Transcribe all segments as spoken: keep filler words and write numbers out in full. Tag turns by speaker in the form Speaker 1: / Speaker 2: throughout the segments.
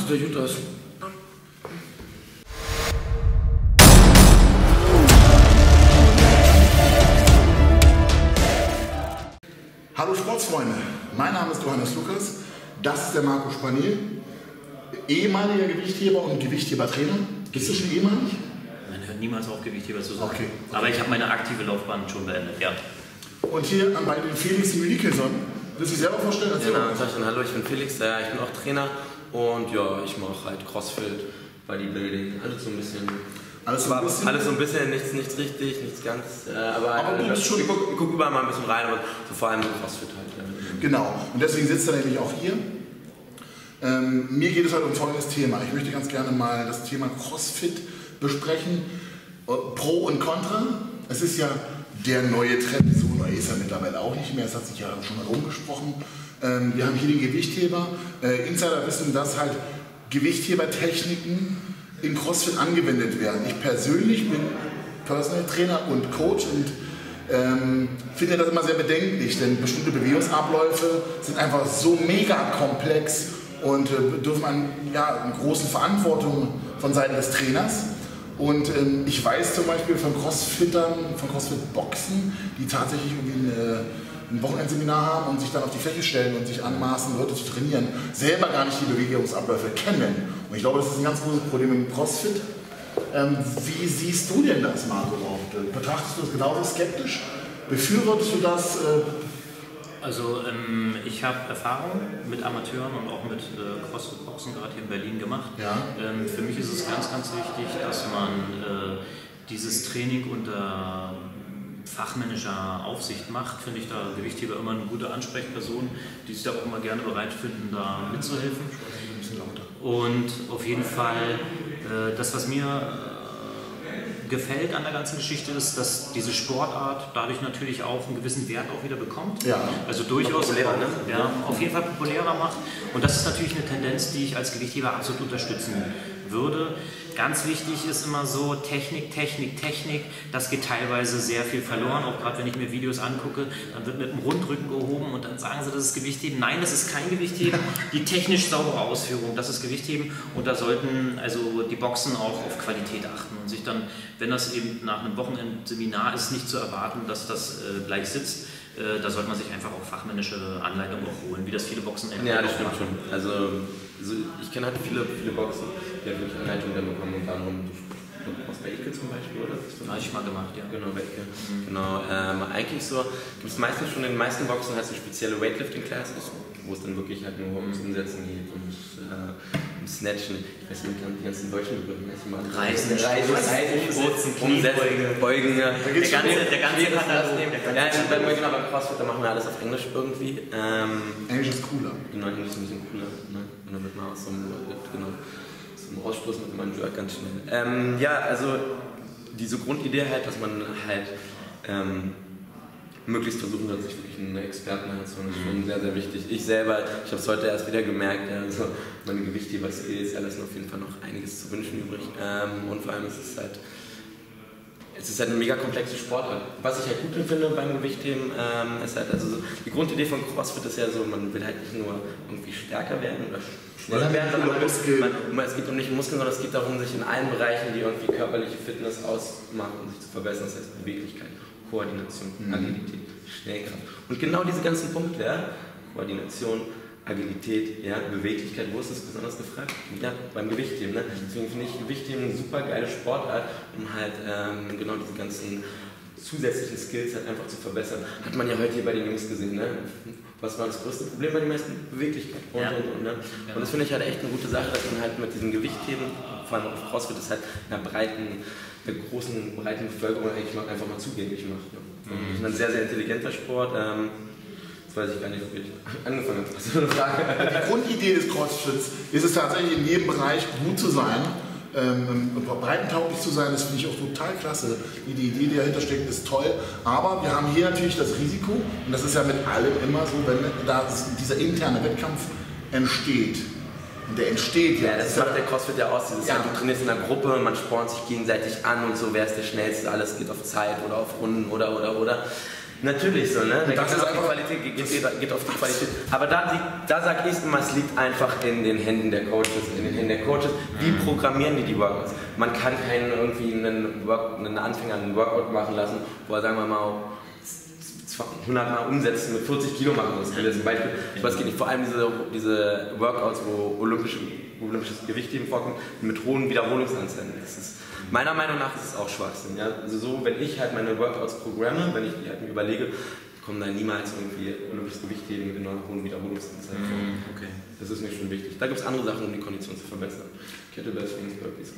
Speaker 1: sieht ja gut aus.
Speaker 2: Hallo Sportsfreunde, mein Name ist Johannes Lukas, das ist der Marco Spaniel, ehemaliger Gewichtheber und Gewichthebertrainer. Bist du schon ehemalig?
Speaker 3: Man hört niemals auf, Gewichtheber zu sein.
Speaker 2: Okay.
Speaker 3: Aber ich habe meine aktive Laufbahn schon beendet, ja.
Speaker 2: Und hier bei den Felix Mülikelson, willst du dich selber vorstellen?
Speaker 4: Genau, ja, sag ich dann hallo, ich bin Felix, ja, ich bin auch Trainer und ja, ich mache halt Crossfit, Bodybuilding, alles so ein bisschen.
Speaker 2: Alles so ein bisschen?
Speaker 4: Alles so ein bisschen, nichts, nichts richtig, nichts ganz. Äh, aber
Speaker 2: aber du bist
Speaker 4: ich,
Speaker 2: schon.
Speaker 4: Ich gucke guck überall mal ein bisschen rein, aber so vor allem so Crossfit halt. Ja.
Speaker 2: Genau, und deswegen sitzt er nämlich auch hier. Ähm, mir geht es heute um folgendes Thema. Ich möchte ganz gerne mal das Thema Crossfit besprechen. Pro und Contra. Es ist ja der neue Trend, so neu ist er mittlerweile auch nicht mehr, es hat sich ja schon mal rumgesprochen. Ähm, wir haben hier den Gewichtheber. Äh, Insider wissen, dass halt Gewichthebertechniken in CrossFit angewendet werden. Ich persönlich bin Personal Trainer und Coach und ähm, finde das immer sehr bedenklich, denn bestimmte Bewegungsabläufe sind einfach so mega komplex und äh, dürfen an ja, eine große Verantwortung von Seiten des Trainers. Und ähm, ich weiß zum Beispiel von Crossfittern, von Crossfit-Boxen, die tatsächlich irgendwie eine, ein Wochenendseminar haben und sich dann auf die Fläche stellen und sich anmaßen, Leute zu trainieren, selber gar nicht die Bewegungsabläufe kennen. Und ich glaube, das ist ein ganz großes Problem im Crossfit. Ähm, wie siehst du denn das, Marco? Betrachtest du das genauso skeptisch? Befürwortest du das? Äh
Speaker 3: Also ähm, ich habe Erfahrung mit Amateuren und auch mit äh, CrossFit-Boxen gerade hier in Berlin gemacht.
Speaker 2: Ja.
Speaker 3: Ähm, für mich ist es ganz, ganz wichtig, dass man äh, dieses Training unter fachmännischer Aufsicht macht. Finde ich da Gewichtheber immer eine gute Ansprechperson, die sich da auch immer gerne bereit finden, da mitzuhelfen. Und auf jeden Fall, äh, das was mir äh, gefällt an der ganzen Geschichte ist, dass diese Sportart dadurch natürlich auch einen gewissen Wert auch wieder bekommt.
Speaker 2: Ja.
Speaker 3: Also durchaus
Speaker 4: populärer, ne?
Speaker 3: ja, auf jeden Fall populärer macht. Und das ist natürlich eine Tendenz, die ich als Gewichtheber absolut unterstützen würde. Ganz wichtig ist immer so, Technik, Technik, Technik, das geht teilweise sehr viel verloren, auch gerade wenn ich mir Videos angucke, dann wird mit dem Rundrücken gehoben und dann sagen sie, das ist Gewichtheben. Nein, das ist kein Gewichtheben. Die technisch saubere Ausführung, das ist Gewichtheben und da sollten also die Boxen auch auf Qualität achten und sich dann, wenn das eben nach einem Wochenendseminar ist, nicht zu erwarten, dass das äh, gleich sitzt. Äh, da sollte man sich einfach auch fachmännische Anleitungen auch holen, wie das viele Boxen
Speaker 4: Ja, das stimmt schon. Also, also ich kenne halt viele, viele Boxen, die haben wirklich Anleitungen dann bekommen, unter anderem aus bei Ike zum Beispiel, oder?
Speaker 3: Habe ich mal gemacht, ja.
Speaker 4: Genau, bei Ike. Mhm. Genau, ähm, eigentlich so, gibt es meistens schon in den meisten Boxen halt so spezielle Weightlifting-Classes, wo es dann wirklich halt nur ums Umsetzen geht und äh, um Snatchen. Ich weiß nicht, die ganzen deutschen Begriffe, ich mal
Speaker 3: Reißen,
Speaker 4: Reißen, Reißen, Umsetzen, Beugen.
Speaker 3: Der ganze, der ganze Katalog.
Speaker 4: Ja, beim, genau, beim CrossFit, da machen wir alles auf Englisch irgendwie. Ähm,
Speaker 2: Englisch ist cooler.
Speaker 4: Genau, Englisch ist ein bisschen cooler. Ne? Und damit man aus so einem, genau, so einem Ausstoß mit meinem Jerk ganz schnell. Ähm, ja, also diese Grundidee halt, dass man halt ähm, möglichst versuchen wird, sich wirklich einen Experten einzuholen, ist schon sehr, sehr wichtig. Ich selber, ich habe es heute erst wieder gemerkt, ja, also meine Gewichtheber-Skills, ja, lassen auf jeden Fall noch einiges zu wünschen übrig. Ähm, und vor allem ist es halt, es ist halt eine mega komplexe Sportart. Was ich halt gut finde beim Gewichtheben, ähm, ist halt, also so, die Grundidee von CrossFit ist ja so, man will halt nicht nur irgendwie stärker werden oder schneller werden, sondern man, man, es geht um nicht Muskeln, sondern es geht darum, sich in allen Bereichen, die irgendwie körperliche Fitness ausmachen, sich zu verbessern. Das heißt Beweglichkeit, Koordination, mhm. Agilität, Schnellkraft. Und genau diese ganzen Punkte, ja, Koordination, Agilität, ja, Beweglichkeit, wo ist das besonders gefragt? Ja, beim Gewichtheben. Ne? Deswegen finde ich Gewichtheben eine super geile Sportart, um halt ähm, genau diese ganzen zusätzlichen Skills halt einfach zu verbessern. Hat man ja heute hier bei den Jungs gesehen. Ne? Was war das größte Problem bei den meisten? Beweglichkeit. Und,
Speaker 3: ja.
Speaker 4: und, und, ne? und das finde ich halt echt eine gute Sache, dass man halt mit diesem Gewichtheben, vor allem auf CrossFit, das halt einer breiten, einer großen, breiten Bevölkerung eigentlich mal, einfach mal zugänglich macht. Ne? Mhm. Das ist ein sehr, sehr intelligenter Sport. Ähm, Das weiß ich gar nicht, ob ich angefangen habe. Das ist eine Frage.
Speaker 2: Die Grundidee des Crossfits ist es tatsächlich, in jedem Bereich gut zu sein, ähm, breitentauglich zu sein. Das finde ich auch total klasse. Die, die Idee, die dahinter steckt, ist toll. Aber wir haben hier natürlich das Risiko, und das ist ja mit allem immer so, wenn da dieser interne Wettkampf entsteht. Und der entsteht
Speaker 4: ja. Ja, das macht der CrossFit ja aus. Dieses ja. Du trainierst in einer Gruppe, man spornt sich gegenseitig an und so, wer ist der Schnellste, alles geht auf Zeit oder auf Runden oder oder oder. Natürlich so, ne? Da
Speaker 2: das
Speaker 4: geht,
Speaker 2: ist
Speaker 4: auf die Qualität, geht, geht, geht auf die Qualität. Aber da, da sage ich immer, es liegt einfach in den Händen der Coaches. In den Händen der Coaches. Wie programmieren die die Workouts? Man kann keinen irgendwie einen, Work, einen Anfänger einen Workout machen lassen, wo er, sagen wir mal, hundert Mal umsetzen, mit vierzig Kilo machen muss. Das ist ein Beispiel. Das geht nicht. Vor allem diese, diese Workouts, wo olympische, olympisches Gewichtheben vorkommt, mit hohen Wiederholungsanzahlen. Das ist, meiner Meinung nach ist es auch Schwachsinn. Ja? Also so, wenn ich halt meine Workouts programme, wenn ich die halt mir überlege, kommen da niemals irgendwie olympisches Gewichtheben mit einer hohen Wiederholungsanzahlen vor.
Speaker 3: Mm, okay.
Speaker 4: Das ist mir schon wichtig. Da gibt es andere Sachen, um die Kondition zu verbessern. Kettlebell Swings, Burpees.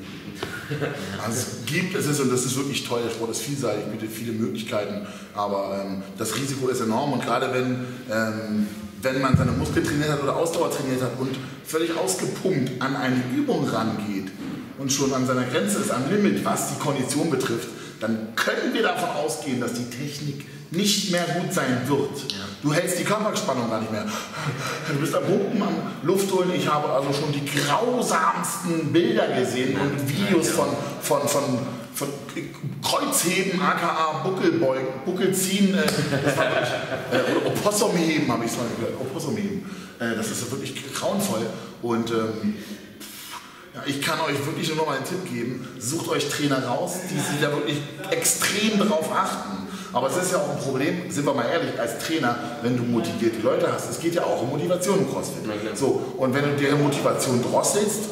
Speaker 2: Also es gibt, es ist, und das ist wirklich toll, der Sport ist vielseitig, bietet viele Möglichkeiten, aber ähm, das Risiko ist enorm und gerade wenn, ähm, wenn man seine Muskeln trainiert hat oder Ausdauer trainiert hat und völlig ausgepumpt an eine Übung rangeht und schon an seiner Grenze ist, am Limit, was die Kondition betrifft, dann können wir davon ausgehen, dass die Technik nicht mehr gut sein wird. Ja. Du hältst die Körperspannung gar nicht mehr. Du bist am Pumpen, am Luft holen. Ich habe also schon die grausamsten Bilder gesehen und Videos von, von, von, von Kreuzheben, aka Buckelbeugen, Buckelziehen, äh, das war wirklich, äh, oder Opossumheben habe ich es mal gehört. Opossumheben. Äh, das ist wirklich grauenvoll. Und ähm, ja, ich kann euch wirklich nur noch mal einen Tipp geben, sucht euch Trainer raus, die sich da wirklich extrem darauf achten. Aber es ist ja auch ein Problem, sind wir mal ehrlich, als Trainer, wenn du motivierte Leute hast. Es geht ja auch um Motivation im CrossFit. So, und wenn du deren Motivation drosselst,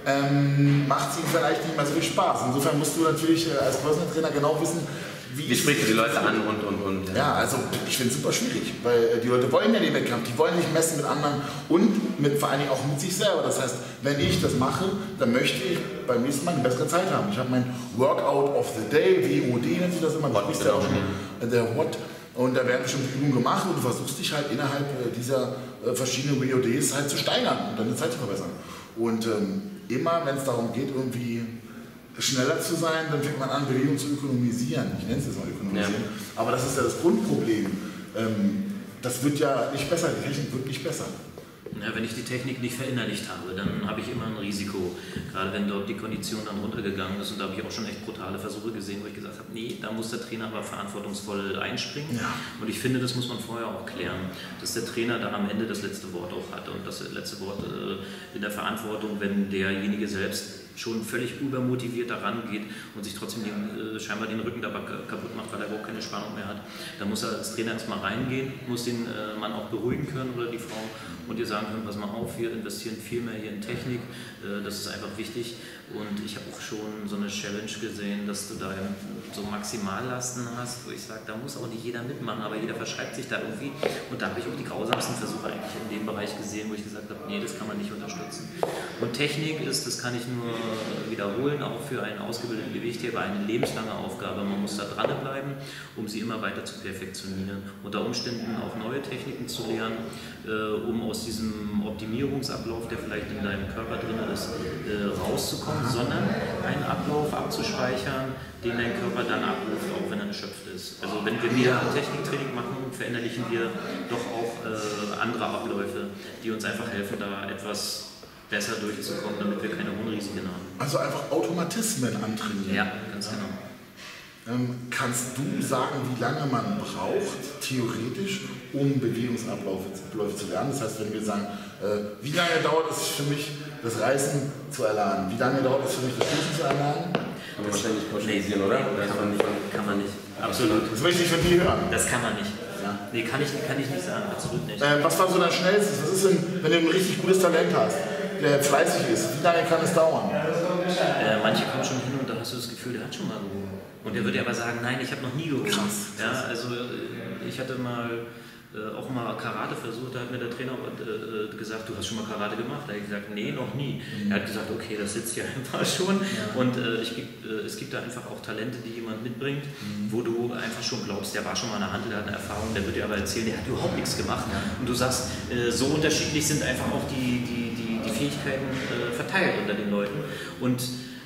Speaker 2: ähm, macht es ihnen vielleicht nicht mehr so viel Spaß. Insofern musst du natürlich äh, als Personal Trainer genau wissen, wie,
Speaker 4: wie sprichst du die Leute an und und und.
Speaker 2: Ja, ja also ich finde es super schwierig, weil die Leute wollen ja den Wettkampf, die wollen nicht messen mit anderen und mit, vor allen Dingen auch mit sich selber. Das heißt, wenn ich das mache, dann möchte ich beim nächsten Mal eine bessere Zeit haben. Ich habe mein Workout of the Day, W O D nennt sich das immer, das ist ja auch schon, der What. Und da werden bestimmte Übungen gemacht und du versuchst dich halt innerhalb dieser verschiedenen W O Ds halt zu steigern und deine Zeit zu verbessern. Und ähm, immer, wenn es darum geht, irgendwie schneller zu sein, dann fängt man an, Bewegung zu ökonomisieren. Ich nenne es jetzt mal ökonomisieren. Ja. Aber das ist ja das Grundproblem. Ähm, das wird ja nicht besser, die Technik wird nicht besser.
Speaker 3: Ja, wenn ich die Technik nicht verinnerlicht habe, dann habe ich immer ein Risiko. Gerade wenn dort die Kondition dann runtergegangen ist, und da habe ich auch schon echt brutale Versuche gesehen, wo ich gesagt habe, nee, da muss der Trainer aber verantwortungsvoll einspringen. Ja. Und ich finde, das muss man vorher auch klären, dass der Trainer da am Ende das letzte Wort auch hat. Und das letzte Wort äh, in der Verantwortung, wenn derjenige selbst schon völlig übermotiviert daran geht und sich trotzdem den, äh, scheinbar den Rücken dabei kaputt macht, weil er überhaupt keine Spannung mehr hat. Da muss er als Trainer erstmal reingehen, muss den äh, Mann auch beruhigen können oder die Frau und ihr sagen können, pass mal auf, wir investieren viel mehr hier in Technik, äh, das ist einfach wichtig. Und ich habe auch schon so eine Challenge gesehen, dass du da so Maximallasten hast, wo ich sage, da muss auch nicht jeder mitmachen, aber jeder verschreibt sich da irgendwie. Und da habe ich auch die grausamsten Versuche eigentlich in dem Bereich gesehen, wo ich gesagt habe, nee, das kann man nicht unterstützen. Und Technik ist, das kann ich nur wiederholen, auch für einen ausgebildeten Gewichtheber eine lebenslange Aufgabe. Man muss da dranbleiben, um sie immer weiter zu perfektionieren. Unter Umständen auch neue Techniken zu lernen, äh, um aus diesem Optimierungsablauf, der vielleicht in deinem Körper drin ist, äh, rauszukommen, sondern einen Ablauf abzuspeichern, den dein Körper dann abruft, auch wenn er erschöpft ist. Also wenn wir mehr Techniktraining machen, verinnerlichen wir doch auch äh, andere Abläufe, die uns einfach helfen, da etwas besser durchzukommen, damit wir keine hohen Risiken haben.
Speaker 2: Also einfach Automatismen antrainieren.
Speaker 3: Ja, ganz genau.
Speaker 2: Ähm, kannst du sagen, wie lange man braucht, theoretisch, um Bewegungsabläufe zu lernen? Das heißt, wenn wir sagen, äh, wie lange dauert es für mich, das Reißen zu erlernen? Wie lange dauert es für mich, das Schießen zu erlernen?
Speaker 4: Kann man wahrscheinlich pauschalisieren, oder?
Speaker 3: Nee, kann, man nicht, kann man nicht. Absolut.
Speaker 2: Das möchte ich von dir hören.
Speaker 3: Das kann man nicht. Ja. Nee, kann ich, kann ich nicht sagen, absolut nicht.
Speaker 2: Ähm, was war so dein schnellstes? Was ist denn, wenn du ein richtig gutes Talent hast, der fleißig ist? Wie lange kann es dauern?
Speaker 3: Äh, manche kommen schon hin und da hast du das Gefühl, der hat schon mal gehoben. Und der würde ja aber sagen, nein, ich habe noch nie gehoben.
Speaker 2: Krass.
Speaker 3: Ja, also ich hatte mal äh, auch mal Karate versucht, da hat mir der Trainer äh, gesagt, du hast schon mal Karate gemacht? Da habe ich gesagt, nee, noch nie. Mhm. Er hat gesagt, okay, das sitzt hier einfach schon. Ja. Und äh, ich, äh, es gibt da einfach auch Talente, die jemand mitbringt, mhm. wo du einfach schon glaubst, der war schon mal in der Hand, der hat eine Erfahrung, der wird dir aber erzählen, der hat überhaupt nichts gemacht. Ja. Und du sagst, äh, so unterschiedlich sind einfach auch die, die, die, die Fähigkeiten äh, verteilt unter den Leuten. Und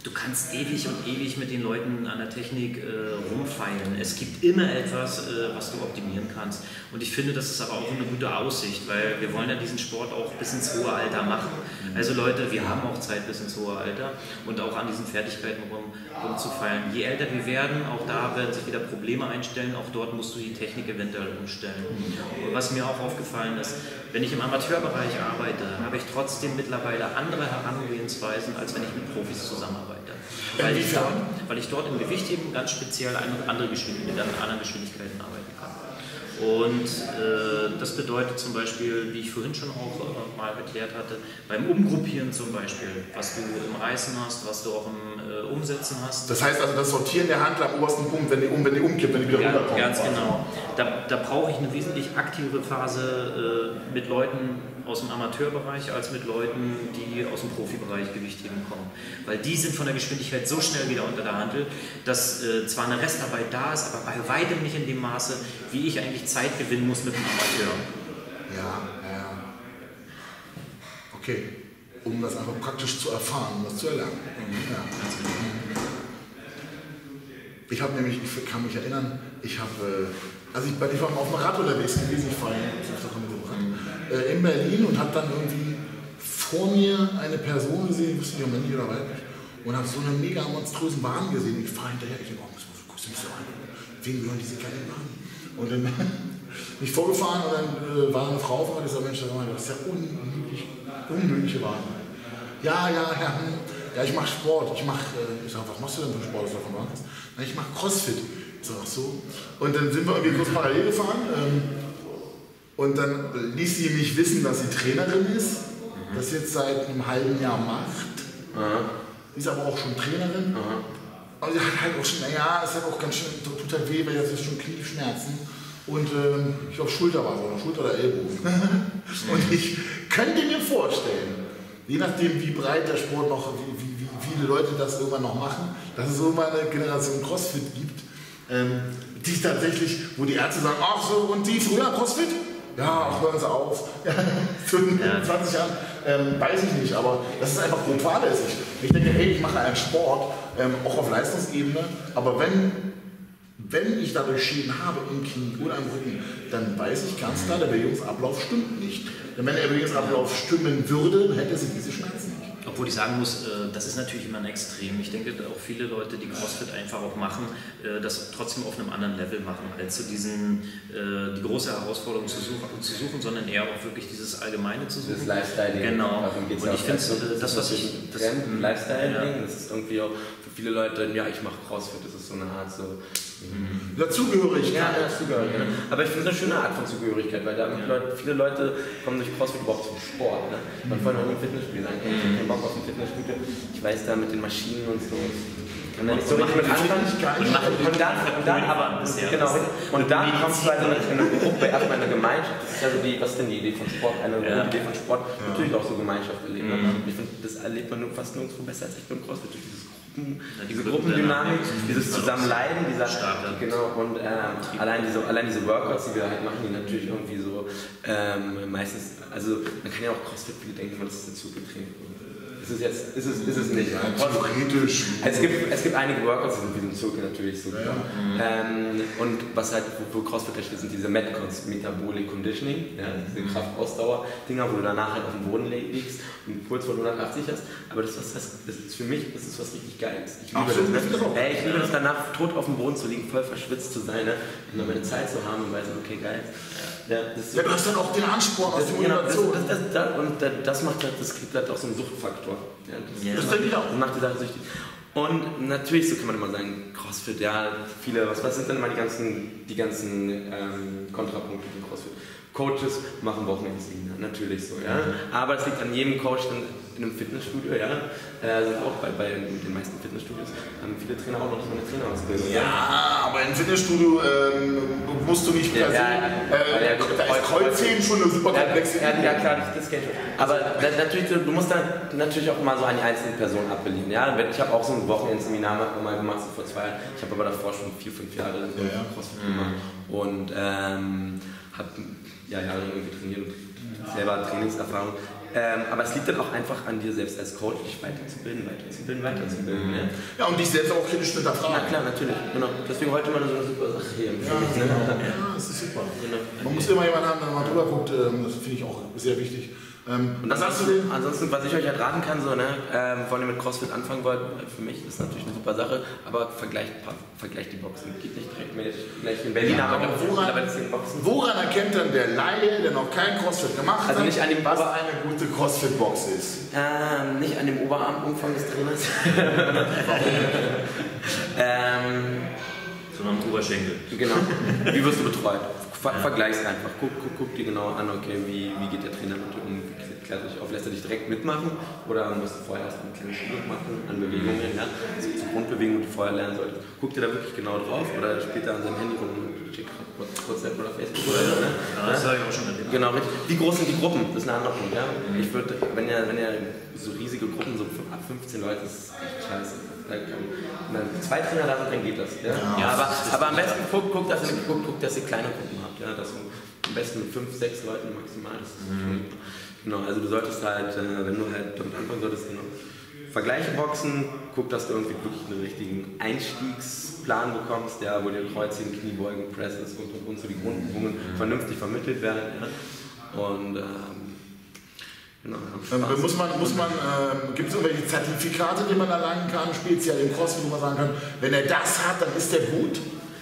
Speaker 3: du kannst ewig und ewig mit den Leuten an der Technik äh, rumfeilen. Es gibt immer etwas, äh, was du optimieren kannst. Und ich finde, das ist aber auch eine gute Aussicht, weil wir wollen ja diesen Sport auch bis ins hohe Alter machen. Also Leute, wir haben auch Zeit bis ins hohe Alter und auch an diesen Fertigkeiten rum, rumzufeilen. Je älter wir werden, auch da werden sich wieder Probleme einstellen, auch dort musst du die Technik eventuell umstellen. Und was mir auch aufgefallen ist, wenn ich im Amateurbereich arbeite, habe ich trotzdem mittlerweile andere Herangehensweisen, als wenn ich mit Profis zusammenarbeite. Weil ich, da, weil ich dort im Gewichtheben ganz speziell andere Geschwindigkeiten, mit anderen Geschwindigkeiten arbeiten kann. Und äh, das bedeutet zum Beispiel, wie ich vorhin schon auch äh, mal erklärt hatte, beim Umgruppieren zum Beispiel, was du im Reißen hast, was du auch im äh, Umsetzen hast.
Speaker 2: Das heißt also das Sortieren der Handel am obersten Punkt, wenn die, um, wenn die umkippt, wenn die wieder
Speaker 3: ja,
Speaker 2: runterkommt.
Speaker 3: Ganz genau. Da, da brauche ich eine wesentlich aktivere Phase äh, mit Leuten aus dem Amateurbereich als mit Leuten, die aus dem Profibereich Gewichtheben kommen. Weil die sind von der Geschwindigkeit so schnell wieder unter der Handel, dass äh, zwar eine Restarbeit da ist, aber bei weitem nicht in dem Maße, wie ich eigentlich Zeit gewinnen muss mit dem Amateur.
Speaker 2: Ja, ja. Okay. Um das einfach praktisch zu erfahren, um das zu erlernen. Mhm. Ja. Ich habe nämlich, ich kann mich erinnern, ich habe, also ich, ich war mal auf dem Rad unterwegs gewesen, ich fahre äh, in Berlin und habe dann irgendwie vor mir eine Person gesehen, ich wusste nicht, ob männlich oder weiblich, und habe so einen mega monströsen Wagen gesehen. Ich fahre hinterher, ich denke, oh, das guckst du mich so an, wen gehören diese geilen Wagen? Und dann bin ich vorgefahren und dann äh, war eine Frau vor, die sagt, Mensch, das ist ja unmöglich, unmögliche Wagen. Ja, ja, ja, hm. Ja, ich mache Sport. Ich mache, äh, ich sage, was machst du denn für Sport? Ich sage, Na, ich mache Crossfit. Ich sage, ach so. Und dann sind wir irgendwie kurz parallel gefahren. Ähm, und dann ließ sie mich wissen, dass sie Trainerin ist, mhm. das jetzt seit einem halben Jahr macht. Mhm. Die ist aber auch schon Trainerin. Mhm. Und sie hat halt auch schon, naja, es hat auch ganz schön, tut halt weh, weil jetzt ist schon Knieschmerzen. Und ähm, ich glaube, Schulter war es, oder Schulter oder Ellbogen. Und ich könnte mir vorstellen, je nachdem, wie breit der Sport noch, wie, wie, wie viele Leute das irgendwann noch machen, dass es irgendwann eine Generation Crossfit gibt, ähm, die tatsächlich, wo die Ärzte sagen, ach so, und die früher Crossfit? Ja, ach, hören Sie auf. fünfundzwanzig Jahren, ähm, weiß ich nicht, aber das ist einfach brutal. Ich, ich denke, hey, ich mache einen Sport, ähm, auch auf Leistungsebene, aber wenn Wenn ich dadurch Schäden habe im Knie oder im Rücken, dann weiß ich ganz klar, der Bewegungsablauf stimmt nicht. Denn wenn der Bewegungsablauf stimmen würde, hätte sie diese Schmerzen nicht.
Speaker 3: Obwohl ich sagen muss, das ist natürlich immer ein Extrem. Ich denke, auch viele Leute, die CrossFit einfach auch machen, das trotzdem auf einem anderen Level machen, als so diesen, die große Herausforderung zu suchen, zu suchen, sondern eher auch wirklich dieses Allgemeine zu suchen.
Speaker 4: Das Lifestyle-Ding.
Speaker 3: Genau. Und ich finde, das, was ich...
Speaker 4: Das Lifestyle-Ding, ja. Das ist irgendwie auch für viele Leute, ja, ich mache CrossFit, das ist so eine Art so...
Speaker 2: Mhm. Dazugehörigkeit.
Speaker 4: Ja, Dazugehörigkeit. Mhm. Aber ich finde es eine schöne Art von Zugehörigkeit, weil da ja. Leute, viele Leute kommen durch CrossFit überhaupt zum Sport. Ne? Man mhm. vorhin auch im Fitnessstudio sagen, hey, ich habe keinen Bock auf ein Fitnessstudio, ich weiß da mit den Maschinen und so. Und dann nicht so richtig mit anfangen. Und, und dann, und dann aber, genau, und dann kommst du also in eine Gruppe, erstmal in eine Gemeinschaft. Das ist also die, was ist denn die Idee von Sport? Eine ja. Idee von Sport, ja. natürlich auch so Gemeinschaft erleben. Mhm. Ich finde, das erlebt man nur fast nirgendwo besser als ich beim CrossFit. Dieses Ja, diese Gruppendynamik, dieses Zusammenleiden, dieser Starter. Genau, und ähm, allein, diese, allein diese Workouts, die wir halt machen, die natürlich irgendwie so ähm, meistens, also man kann ja auch CrossFit viele denken, man ist dazu getreten. Ist es jetzt, ist es, ist es nicht.
Speaker 2: Ja, theoretisch.
Speaker 4: Es gibt, es gibt einige Workouts, die sind wie so ein Zirkel natürlich so. Ja. Ähm, und was halt, wo, wo CrossFit steht, sind diese Metcons, Metabolic Conditioning, ja, diese Kraft-Ausdauer-Dinger, wo du danach halt auf dem Boden liegst und einen Puls von hundertachtzig hast. Aber das, was, das ist für mich, das ist was richtig Geiles. Ich liebe Absolut. das. Ne? Hey, ich liebe es danach, tot auf dem Boden zu liegen, voll verschwitzt zu sein, ne? Und dann meine Zeit zu haben und weiß, okay, geil.
Speaker 2: Ja, das ja, du hast dann auch den Ansporn aus der
Speaker 4: Motivation. Das, das, das, das, und das macht halt, das gibt halt auch so einen Suchtfaktor. Ja, das,
Speaker 2: ja. das denke ich auch.
Speaker 4: Das macht die Sache süchtig. Und natürlich, so kann man immer sagen, CrossFit, ja, viele, was, was sind denn mal die ganzen, die ganzen ähm, Kontrapunkte von CrossFit? Coaches machen Wochenendseminar, natürlich so, ja. Aber es liegt an jedem Coach in, in einem Fitnessstudio, ja. Also auch bei, bei den meisten Fitnessstudios haben viele Trainer auch noch nicht mal eine Trainerausbildung.
Speaker 2: Ja, ja, aber im Fitnessstudio ähm, musst du nicht per se. Ja, ja, äh, ja, da ist Kreuzheben schon eine super komplexe
Speaker 4: ja, ja, klar, das geht schon. Aber da, natürlich, du musst dann natürlich auch mal so an die einzelnen Personen appellieren. Ja? Ich habe auch so ein Wochenendseminar mal gemacht, so vor zwei Jahren. Ich habe aber davor schon vier, fünf Jahre lang ja, ja. CrossFit gemacht. Und ähm, habe ja, jahrelang irgendwie trainiert und selber Trainingserfahrung. Ähm, aber es liegt dann auch einfach an dir selbst als Coach, dich weiterzubilden, weiterzubilden, weiterzubilden. Ja,
Speaker 2: ja und dich selbst auch kritisch zu hinterfragen.
Speaker 4: Ja klar, natürlich. Genau. Deswegen heute mal so eine super Sache hier.
Speaker 2: Ja, mich, ne? Genau. Ja, das ist super. Genau. Man muss immer jemanden haben, der mal drüber guckt, das finde ich auch sehr wichtig. Ähm,
Speaker 4: und was sagst du denn? Ansonsten, was ich euch halt raten kann, so, ne, ähm, wenn ihr mit CrossFit anfangen wollt, für mich ist das natürlich eine super Sache, aber vergleicht, vergleicht die Boxen. Geht nicht direkt mit gleich in Berlin,
Speaker 2: ja,
Speaker 4: aber
Speaker 2: woran,
Speaker 4: Boxen.
Speaker 2: woran erkennt dann der Laie, der noch kein CrossFit gemacht
Speaker 4: also
Speaker 2: hat,
Speaker 4: nicht an dem
Speaker 2: was
Speaker 4: Ober
Speaker 2: eine gute CrossFit-Box ist?
Speaker 4: Ähm, nicht an dem Oberarmumfang des Trainers. ähm,
Speaker 3: Sondern am Oberschenkel.
Speaker 4: Genau. Wie wirst du betreut? Ver Vergleich's einfach. Guck, guck, guck dir genau an, okay, wie, wie geht der Trainer mit dir um? Klärt er dich auf? Lässt er dich direkt mitmachen? Oder musst du vorher erst eine kleine Schulung machen an Bewegungen, ja? Also die Grundbewegungen, die du vorher lernen solltest. Guckt ihr da wirklich genau drauf? Oder spielt er an seinem Handy rum und schickt WhatsApp oder Facebook oder so? Ne?
Speaker 3: Ja, das habe ich auch schon erlebt.
Speaker 4: Genau, richtig. Wie groß sind die Gruppen? Das ist eine andere Punkt, ja? Ich würde, wenn ihr, wenn ihr so riesige Gruppen, so ab fünfzehn Leute, das ist echt scheiße. Wenn zwei Trainer da sind, dann geht das. Ja? Ja, aber, aber am besten guckt, guckt, dass ihr, guckt, guckt, dass ihr kleine Gruppen habt. Ja? Dass du am besten mit fünf, sechs Leuten maximal. Das ist mhm. Genau, also du solltest halt, wenn du halt damit anfangen solltest, genau, Vergleiche boxen, guck, dass du irgendwie wirklich einen richtigen Einstiegsplan bekommst, ja, wo dir Kreuzheben, Kniebeugen, Presses und, und, und so die Grundübungen mhm. vernünftig vermittelt werden. Ja? Und ähm, Genau,
Speaker 2: ähm, muss man, muss man, äh, gibt es irgendwelche Zertifikate, die man erlangen kann, speziell im CrossFit, wo man sagen kann, wenn er das hat, dann ist der gut?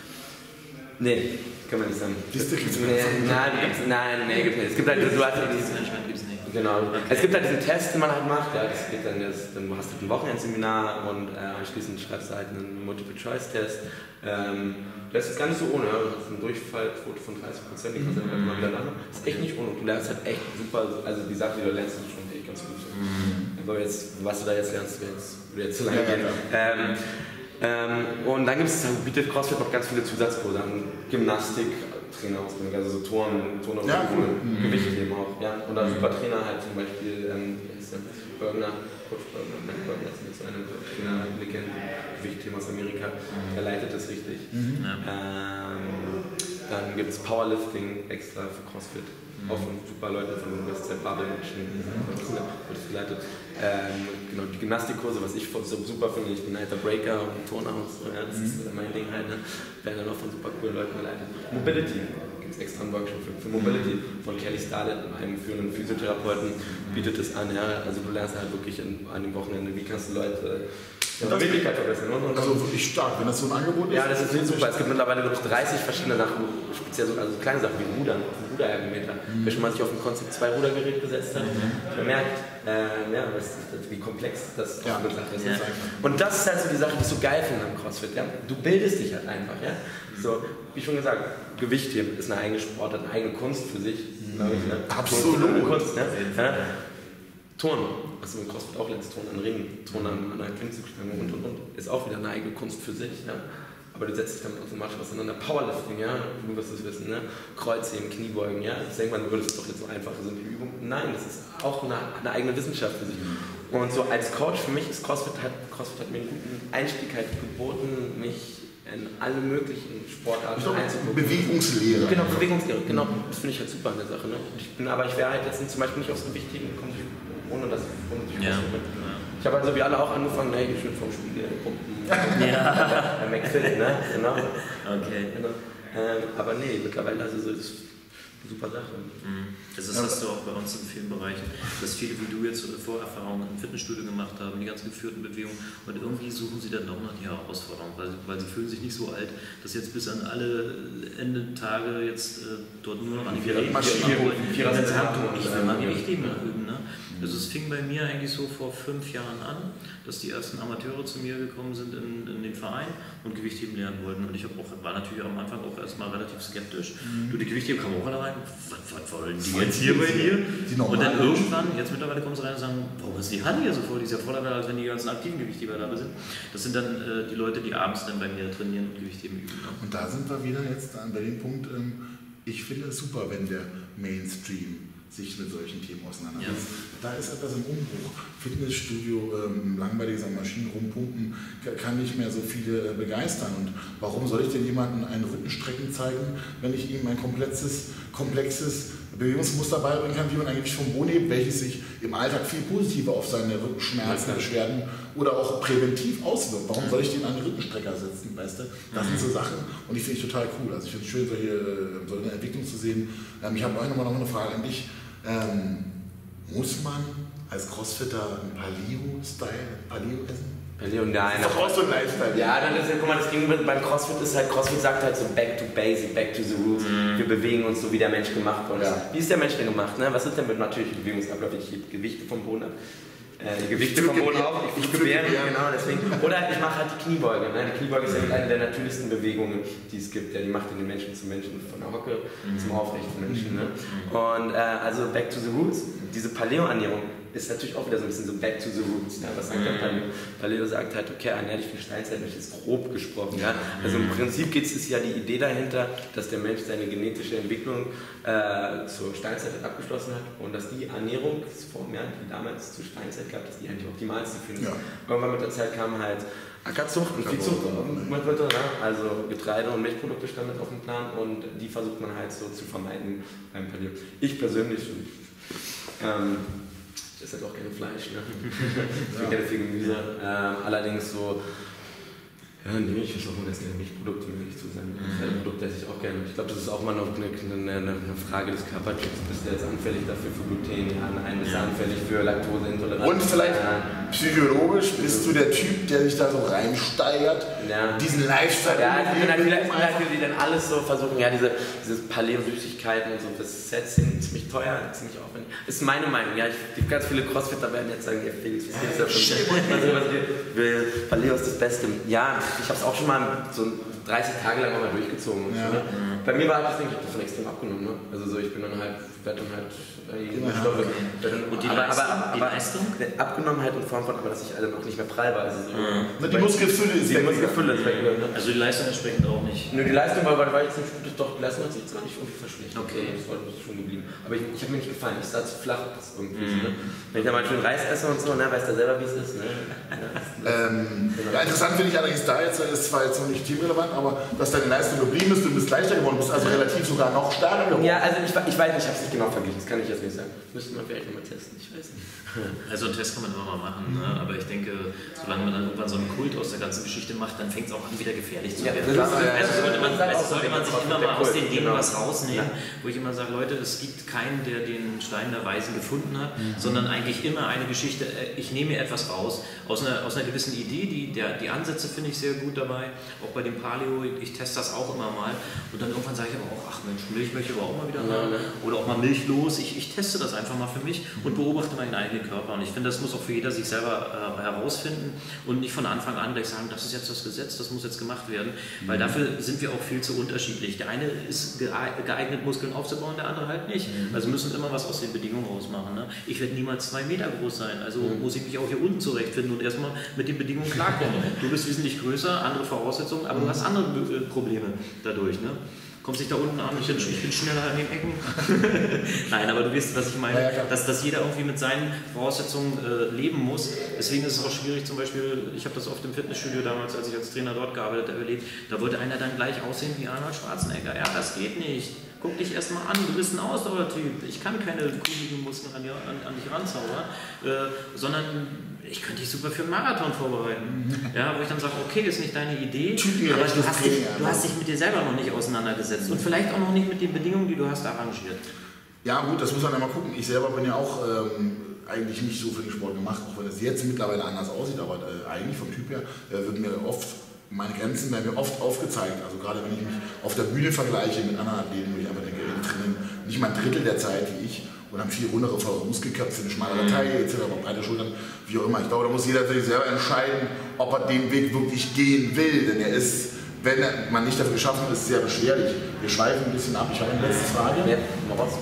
Speaker 4: Nee, kann man nicht sagen.
Speaker 2: Siehst du, gibt's
Speaker 4: nee, nein, gibt's, nein, nee, gibt's nicht. Es gibt halt, du hast ja dieses Management gibt's nicht. Genau. Okay. Es gibt halt diesen Test, den man halt macht, ja, das geht dann, das, dann hast du ein Wochenendseminar und äh, anschließend schreibst du halt einen Multiple-Choice-Test. Ähm, das ist gar nicht so ohne, ja. Du hast eine Durchfallquote von dreißig Prozent, die kannst du dann mal miteinander. Das ist echt nicht ohne. Du lernst halt echt super, also die Sachen, die du lernst, sind schon echt ganz gut. Mhm. Aber jetzt, was du da jetzt lernst, wird jetzt, jetzt zu lange gehen. Ja, ja. Ähm, ähm, und dann gibt es, bietet CrossFit noch ganz viele Zusatzkurse an, Gymnastik, Trainerausbildung, also so Turnen, Turnen und
Speaker 2: ja, cool.
Speaker 4: mhm. Gewichtheben auch. Ja? Und dann super Trainer halt zum Beispiel, ähm, wie heißt der? Bergner, Coach Bergner, Matt Bergner ist jetzt eine Trainerlegende, Gewichtheben aus Amerika, mhm. der leitet das richtig. Mhm. Ähm, dann gibt es Powerlifting extra für CrossFit. Mhm. Auch von super Leuten von der Universität Babelmünchen, mhm. wird geleitet. Ähm, genau, die Gymnastikkurse, was ich so super finde, ich bin halt der Breaker und Turner und so, ja, das ist mein Ding halt, ne? Werden dann auch von super coolen Leuten geleitet. Mobility, gibt es extra einen Workshop für, für Mobility von Kelly Starlett, einem führenden Physiotherapeuten, bietet es an, ja, also du lernst halt wirklich in, an dem Wochenende, wie kannst du Leute ja, Beweglichkeit verbessern. Und, und,
Speaker 2: also wirklich stark, wenn das so ein Angebot ist.
Speaker 4: Ja, das ist super, es gibt mittlerweile wirklich dreißig verschiedene Sachen, speziell so, also so kleine Sachen wie Rudern, Ruderergometer. Mhm. Wer schon mal sich auf ein Concept zwei Rudergerät gesetzt hat, mhm. merkt, äh, ja, das, das, wie komplex das
Speaker 2: ja.
Speaker 4: auch eine Sache ist. Ja. Und das ist halt so die Sache, die ich so geil finde am CrossFit. Ja? Du bildest dich halt einfach. Ja? So, wie schon gesagt, Gewichtheben ist eine eigene Sportart, eine eigene Kunst für sich. Mhm. Ich, ne?
Speaker 2: Absolut.
Speaker 4: Kunst, ne? Ja? Turnen, was du mit CrossFit auch lernst, Turnen an Ringen, Turnen an, an einer Klimmzugstange und und und, ist auch wieder eine eigene Kunst für sich. Ja? Aber du setzt dich damit automatisch auseinander. Powerlifting, ja, du wirst es wissen, ne? Kreuzheben, Kniebeugen, ja. Ich denke mal, du würdest doch jetzt so einfache simple Übungen. Nein, das ist auch eine, eine eigene Wissenschaft für sich. Und so als Coach für mich ist CrossFit hat, CrossFit hat mir einen guten Einstieg halt geboten, mich in alle möglichen Sportarten einzugucken.
Speaker 2: Bewegungslehre.
Speaker 4: Genau, Bewegungslehre, genau. Das finde ich halt super an der Sache. Ne? Ich bin, aber ich wäre halt jetzt zum Beispiel nicht aufs Gewichtheben gekommen, ohne das ohne ich
Speaker 3: ja.
Speaker 4: Ich habe also wie alle auch angefangen, ne, ich bin vom Spiegel, Pumpen, ja. McFit, ne, genau.
Speaker 3: Okay.
Speaker 4: Genau. Ähm, aber nee, mittlerweile also so ist eine super Sache.
Speaker 3: Das ist, hast du auch bei uns in vielen Bereichen, dass viele wie du jetzt Vorerfahrungen im Fitnessstudio gemacht haben, die ganzen geführten Bewegungen und irgendwie suchen sie dann auch nach die Herausforderung, weil, weil sie fühlen sich nicht so alt, dass jetzt bis an alle Ende Tage jetzt äh, dort nur noch an die Geräte wollen. Ich will mal Gewichtheben üben. Ne? Also es fing bei mir eigentlich so vor fünf Jahren an, dass die ersten Amateure zu mir gekommen sind in, in den Verein und Gewichtheben lernen wollten. Und ich auch, war natürlich am Anfang auch erstmal relativ skeptisch. Mhm. Du, die Gewichtheben kamen auch alle rein, was, was wollen die jetzt hier bei dir? Und dann irgendwann, jetzt mittlerweile kommen sie rein und sagen, warum ist die Halle hier so voll? Die ist ja voller, als wenn die ganzen aktiven Gewichtheber da sind. Das sind dann äh, die Leute, die abends dann bei mir trainieren und Gewichtheben üben. Ne?
Speaker 2: Und da sind wir wieder jetzt an dem Punkt, ähm, ich finde es super, wenn der Mainstream sich mit solchen Themen auseinandersetzt. Ja. Da ist etwas im Umbruch. Fitnessstudio, ähm, langweiliges an Maschinen rumpumpen, kann nicht mehr so viele äh, begeistern. Und warum soll ich denn jemandem einen Rückenstrecken zeigen, wenn ich ihm ein komplexes, komplexes Bewegungsmuster beibringen kann, wie man ein Gewicht vom Boden hebt, welches sich im Alltag viel positiver auf seine Rückenschmerzen, Beschwerden oder auch präventiv auswirkt. Warum soll ich den an den Rückenstrecker setzen, weißt du? Das sind so Sachen und die finde ich total cool. Also ich finde es schön, solche, so eine Entwicklung zu sehen. Ähm, ich habe auch nochmal noch eine Frage an dich. Ähm, muss man als Crossfitter ein Paleo-Style, Paleo essen?
Speaker 4: Paleo, nein.
Speaker 2: Das ist doch auch so ein Lifestyle.
Speaker 4: Ja, dann ist ja, guck mal, das Ding beim CrossFit ist halt, CrossFit sagt halt so back to basic, back to the roots. Mhm. Wir bewegen uns so, wie der Mensch gemacht wurde. Ja. Wie ist der Mensch denn gemacht? Ne? Was ist denn mit natürlichem Bewegungsablauf? Ich hebe Gewichte vom Boden ab. Äh, die Gewichte vom Boden auf, ich, ich gebäre, genau, deswegen. Oder ich mache halt die Kniebeuge. Ne? Die Kniebeuge ist ja eine der natürlichsten Bewegungen, die es gibt. Ja, die macht den Menschen zum Menschen, von der Hocke mhm. zum aufrechten Menschen. Ne? Und äh, also back to the roots, diese Paleo-Ernährung ist natürlich auch wieder so ein bisschen so back to the roots. Ja? Was sagt der Paleo? Paleo sagt halt, okay, ernähr dich für Steinzeit, das ist grob gesprochen. Ja? Also im Prinzip geht es ja die Idee dahinter, dass der Mensch seine genetische Entwicklung äh, zur Steinzeit abgeschlossen hat und dass die Ernährungsform, ja, die damals zur Steinzeit gab, dass die eigentlich optimalste für uns. Ja. Irgendwann mit der Zeit kam halt Ackerzucht und Viehzucht, also Getreide und Milchprodukte standen mit auf dem Plan und die versucht man halt so zu vermeiden beim Paleo. Ich persönlich ähm, ich esse halt auch gerne Fleisch, ne? Ich bin gerne viel Gemüse. Ähm, allerdings so, ja, nee, ich versuche auch gerne Milchprodukte möglich zu sein. Mhm. Produkte esse ich auch gerne. Ich glaube, das ist auch mal noch eine, eine, eine Frage des Körpertyps. Bist du jetzt anfällig dafür für Gluten? Ja, nein, bist du anfällig für Laktoseintoleranz?
Speaker 2: Und vielleicht ja. psychologisch bist du der Typ, der sich da so reinsteigert, ja. diesen Lifestyle.
Speaker 4: Ja, ich bin halt viele, die dann alles so versuchen, ja, diese, diese Paleo-Süßigkeiten und so, das ist jetzt ziemlich teuer, ziemlich aufwendig. Das ist meine Meinung, ja, ich, ganz viele Crossfitter werden jetzt sagen, ja, Felix, was ist das davon? Also, was wir, Paleo ist das Beste. Ja, ich habe es auch schon mal so dreißig Tage lang mal durchgezogen. Ja. So, ne? Bei mir war das Ding, ich habe davon extrem abgenommen. Ne? Also so, ich bin dann halt, werde dann halt äh, ja, Stoffe. Okay. Und die, aber, Leistung, aber, aber, die Leistung? Abgenommen halt in Form von, aber dass ich also noch nicht mehr prall war. Also so,
Speaker 2: ja. Die, die Muskelfülle ist
Speaker 4: die weg. Muskelfülle ist weg. Ne?
Speaker 3: Also die Leistung entsprechend auch nicht?
Speaker 4: Nö, die Leistung war, war jetzt nicht, doch, die Leistung hat sich jetzt gar nicht irgendwie verschlechtert. Okay. Das war schon geblieben. Aber ich, ich habe mir nicht gefallen, ich sah zu flach das irgendwie. Mhm. Ne? Wenn ich da mal schön Reis esse und so, ne, weißt du selber, wie es ist. Ne?
Speaker 2: ähm, ja, interessant finde ich allerdings da jetzt, ist zwar jetzt noch nicht teamrelevant, aber dass deine Leistung geblieben ist, du bist leichter geworden, bist also relativ sogar noch stärker geworden.
Speaker 4: Ja, also ich, ich weiß nicht, ich habe es nicht genau verglichen, das kann ich jetzt nicht sagen. Müsste man vielleicht nochmal testen, ich weiß nicht.
Speaker 3: Also einen Test kann man immer mal machen, ne? Aber ich denke, solange man dann irgendwann so einen Kult aus der ganzen Geschichte macht, dann fängt es auch an, wieder gefährlich zu werden. Ja, also, also sollte man, also sollte man sich immer mal aus den Dingen was rausnehmen, ja. Wo ich immer sage, Leute, es gibt keinen, der den Stein der Weisen gefunden hat, mhm. sondern eigentlich immer eine Geschichte, ich nehme mir etwas raus, aus einer, aus einer gewissen Idee, die, der, die Ansätze finde ich sehr gut dabei, auch bei dem Paleo, ich teste das auch immer mal und dann irgendwann sage ich aber auch, ach Mensch, Milch möchte ich aber auch mal wieder haben ja, ne? Oder auch mal milchlos, ich, ich teste das einfach mal für mich und beobachte meinen eigenen Körper und ich finde, das muss auch für jeder sich selber äh, herausfinden und nicht von Anfang an gleich sagen, das ist jetzt das Gesetz, das muss jetzt gemacht werden, mhm. weil dafür sind wir auch viel zu unterschiedlich. Der eine ist geeignet, Muskeln aufzubauen, der andere halt nicht. Mhm. Also müssen wir immer was aus den Bedingungen rausmachen. Ne? Ich werde niemals zwei Meter groß sein, also mhm. muss ich mich auch hier unten zurechtfinden und erstmal mit den Bedingungen klarkommen. Du bist wesentlich größer, andere Voraussetzungen, aber du hast andere äh, Probleme dadurch. Ne? Kommst dich da unten an, ich bin, ich bin schneller an den Ecken. Nein, aber du weißt, was ich meine, ja, ja, dass, dass jeder irgendwie mit seinen Voraussetzungen äh, leben muss. Deswegen ist es auch schwierig, zum Beispiel, ich habe das oft im Fitnessstudio damals, als ich als Trainer dort gearbeitet habe, erlebt, da wollte einer dann gleich aussehen wie Arnold Schwarzenegger. Ja, das geht nicht. Guck dich erstmal an, du bist ein Ausdauertyp. Ich kann keine kuhligen Muskeln an, an, an dich ranzaubern, äh, sondern ich könnte dich super für einen Marathon vorbereiten. Mhm. Ja, wo ich dann sage, okay, ist nicht deine Idee, aber du hast, dich, du hast dich mit dir selber noch nicht auseinandergesetzt und vielleicht auch noch nicht mit den Bedingungen, die du hast, arrangiert.
Speaker 2: Ja gut, das muss man ja mal gucken. Ich selber bin ja auch ähm, eigentlich nicht so für den Sport gemacht, auch wenn es jetzt mittlerweile anders aussieht, aber äh, eigentlich vom Typ her äh, wird mir oft meine Grenzen werden mir oft aufgezeigt. Also gerade wenn ich mich auf der Bühne vergleiche mit anderen Athleten, wo ich einfach denke, die trainieren nicht mal ein Drittel der Zeit wie ich und haben viel rundere Muskelköpfe, eine schmalere Taille et cetera, breite Schultern, wie auch immer. Ich glaube, da muss jeder sich selber entscheiden, ob er den Weg wirklich gehen will, denn er ist, wenn man nicht dafür geschaffen ist, sehr beschwerlich. Wir schweifen ein bisschen ab. Ich habe eine letzte Frage. Ja, mal was.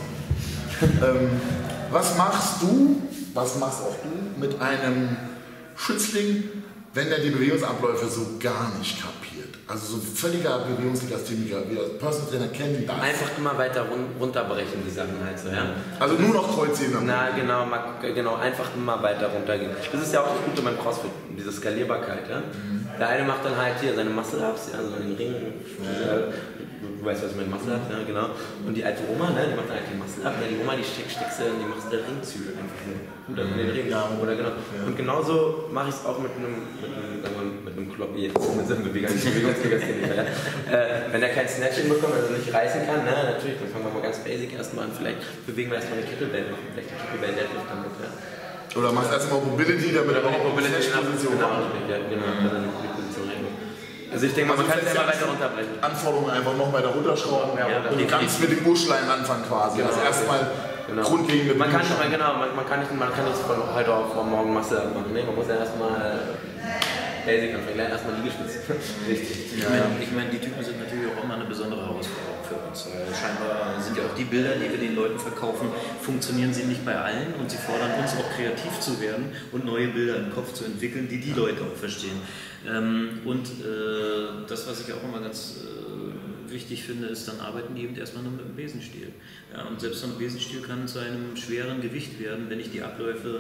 Speaker 2: ähm, was machst du, was machst auch du mit einem Schützling, wenn der die Bewegungsabläufe so gar nicht kapiert, also so ein völliger Bewegungslegastheniker, wie das Personal Trainer kennen darf.
Speaker 4: Einfach immer weiter run runterbrechen, die Sachen halt so, ja.
Speaker 2: Also nur noch Kreuzheben.
Speaker 4: Na genau, mal, genau, einfach immer weiter runtergehen. Das ist ja auch das Gute beim CrossFit, diese Skalierbarkeit, ja. Mhm. Der eine macht dann halt hier seine Muscle-Ups, ja, so den Ring, ja. Du weißt, was ich meine, Muscle-Ups, ja, genau. Und die alte Oma, ne, die macht dann halt die Muscle-Ups, ja, die Oma, die steckst du, die machst du Ringzüge einfach nur. Gut, in den Ring, ja, oder genau. Ja. Und genauso mache ich es auch mit einem, mit einem, sagen wir, mit einem Klopp, jetzt mit so einem Bewegungslegastheniker, ja. äh, wenn er kein Snatching bekommt, also nicht reißen kann, ne, natürlich, dann fangen wir mal ganz basic erstmal an, vielleicht bewegen wir erstmal eine Kettlebell, machen vielleicht eine Kettlebell Deadlift damit, ja.
Speaker 2: Oder machst erstmal Mobility, damit er auch
Speaker 4: Mobility Position
Speaker 2: kommt.
Speaker 4: Ja, genau, dann die Position rein. Also ich denke mal, man kann es immer weiter runterbrechen.
Speaker 2: Anforderungen einfach noch weiter runterschrauben
Speaker 4: ja,
Speaker 2: und du kannst mit dem Muschlein anfangen quasi. Genau. Also erstmal genau. Grundlegende
Speaker 4: man kann nicht, genau, man, man kann nicht, man kann nicht von heute auf morgen Masse machen. Nee, man muss ja erstmal Basic anfangen, lernen erstmal Liegestütze. Richtig.
Speaker 3: Ja. Ich meine, ich mein, die Typen sind natürlich auch immer eine besondere Herausforderung für uns. Weil scheinbar sind ja auch die Bilder, die wir den Leuten verkaufen, funktionieren sie nicht bei allen und sie fordern uns auch kreativ zu werden und neue Bilder im Kopf zu entwickeln, die die Leute auch verstehen. Ähm, und äh, das, was ich auch immer ganz äh, wichtig finde, ist, dann arbeiten die eben erstmal nur mit dem Besenstiel. Ja, und selbst so ein Besenstiel kann zu einem schweren Gewicht werden, wenn ich die Abläufe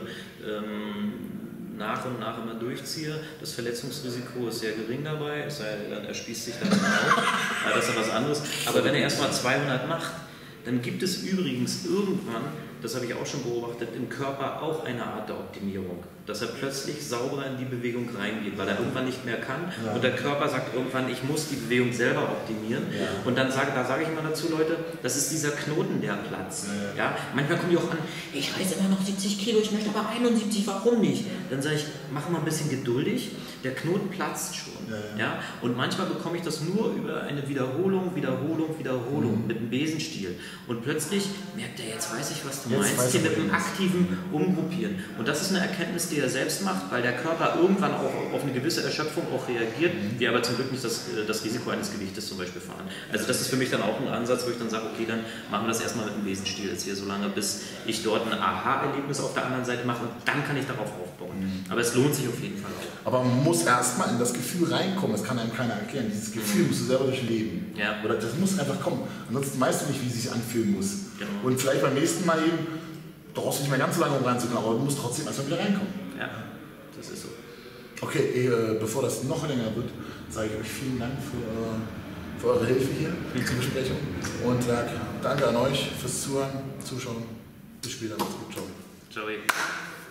Speaker 3: ähm, nach und nach immer durchziehe. Das Verletzungsrisiko ist sehr gering dabei, es sei denn, er spießt sich dann auf. Ja, das ist ja was anderes. Aber wenn er erstmal zweihundert macht, dann gibt es übrigens irgendwann, das habe ich auch schon beobachtet, im Körper auch eine Art der Optimierung. Dass er plötzlich sauberer in die Bewegung reingeht, weil er irgendwann nicht mehr kann. Ja. Und der Körper sagt irgendwann, ich muss die Bewegung selber optimieren. Ja. Und dann sage, da sage ich immer dazu, Leute, das ist dieser Knoten, der platzt. Ja. Ja? Manchmal kommen die auch an, ich reiße immer noch siebzig Kilo, ich möchte aber einundsiebzig, warum nicht? Dann sage ich, mach mal ein bisschen geduldig, der Knoten platzt schon. Ja, ja. Ja? Und manchmal bekomme ich das nur über eine Wiederholung, Wiederholung, Wiederholung mhm. mit einem Besenstiel. Und plötzlich merkt er, jetzt weiß ich, was du jetzt meinst, hier mit einem aktiven Umgruppieren. Und das ist eine Erkenntnis, die er selbst macht, weil der Körper irgendwann auch auf eine gewisse Erschöpfung auch reagiert, mhm. wir aber zum Glück nicht das, das Risiko eines Gewichtes zum Beispiel fahren. Also das ist für mich dann auch ein Ansatz, wo ich dann sage, okay, dann machen wir das erstmal mit einem Besenstiel jetzt hier so lange, bis ich dort ein Aha-Erlebnis auf der anderen Seite mache und dann kann ich darauf aufbauen. Mhm. Aber es lohnt sich auf jeden Fall auch.
Speaker 2: Aber man muss erstmal in das Gefühl reinkommen, das kann einem keiner erklären. Dieses Gefühl mhm. musst du selber durchleben. Ja. Oder das muss einfach kommen. Ansonsten weißt du nicht, wie es sich anfühlen muss. Genau. Und vielleicht beim nächsten Mal eben, du brauchst nicht mehr ganz so lange, um reinzukommen, aber du musst trotzdem erstmal wieder reinkommen.
Speaker 3: Ja, das ist so.
Speaker 2: Okay, äh, bevor das noch länger wird, sage ich euch vielen Dank für, äh, für eure Hilfe hier mhm. zur Besprechung. Und äh, danke an euch fürs Zuhören, Zuschauen. Bis später. Ciao.
Speaker 3: Ciao.